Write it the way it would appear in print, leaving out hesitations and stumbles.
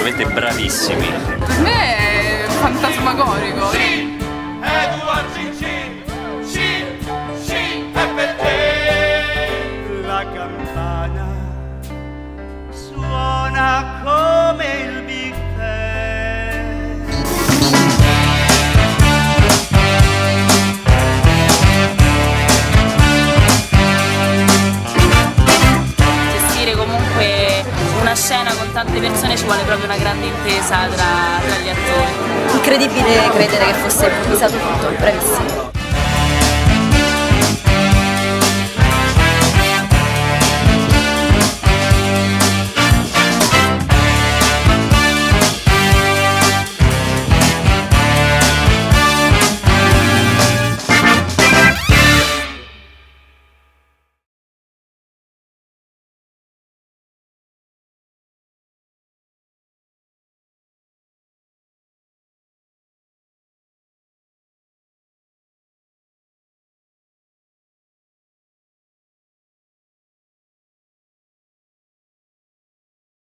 assolutamente bravissimi. Per me è fantasmagorico. Sì, Edward Cincin, sì, sì, è per te. La campana suona come il Big Ben. Gestire comunque una scena con tante persone ci vuole proprio una grande intesa tra gli attori. Incredibile credere che fosse improvvisato tutto, bravissimo.